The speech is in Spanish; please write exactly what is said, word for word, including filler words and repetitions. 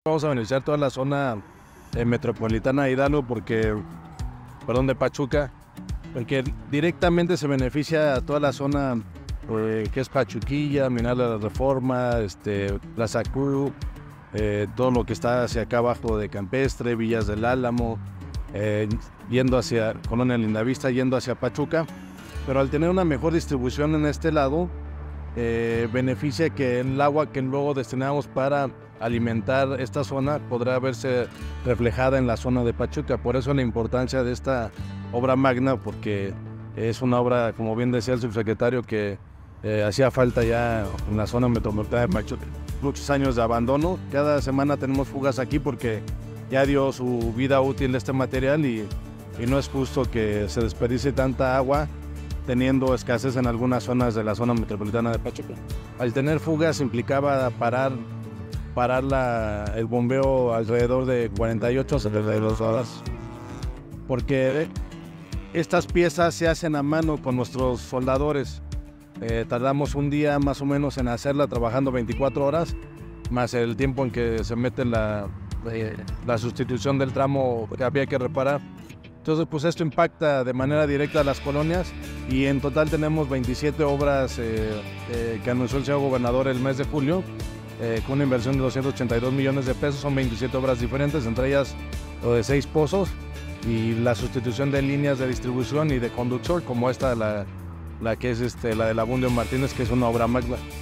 Vamos a beneficiar toda la zona eh, metropolitana de Hidalgo, porque, perdón, de Pachuca, porque directamente se beneficia a toda la zona eh, que es Pachuquilla, Mineral de la Reforma, este, Plaza Cruz, eh, todo lo que está hacia acá abajo de Campestre, Villas del Álamo, eh, yendo hacia Colonia Lindavista, yendo hacia Pachuca. Pero al tener una mejor distribución en este lado, eh, beneficia que el agua que luego destinamos para alimentar esta zona podrá verse reflejada en la zona de Pachuca. Por eso la importancia de esta obra magna, porque es una obra, como bien decía el subsecretario, que eh, hacía falta ya en la zona metropolitana de Pachuca. Muchos años de abandono. Cada semana tenemos fugas aquí porque ya dio su vida útil este material, y, y no es justo que se desperdicie tanta agua teniendo escasez en algunas zonas de la zona metropolitana de Pachuca. Al tener fugas implicaba parar, parar la, el bombeo alrededor de cuarenta y ocho a setenta y dos horas, porque estas piezas se hacen a mano con nuestros soldadores. Eh, tardamos un día más o menos en hacerla, trabajando veinticuatro horas, más el tiempo en que se mete la, eh, la sustitución del tramo que había que reparar. Entonces, pues esto impacta de manera directa a las colonias, y en total tenemos veintisiete obras eh, eh, que anunció el señor gobernador el mes de julio, eh, con una inversión de doscientos ochenta y dos millones de pesos. Son veintisiete obras diferentes, entre ellas lo de seis pozos y la sustitución de líneas de distribución y de conductor, como esta, la, la que es este, la de la Abundio Martínez, que es una obra magna.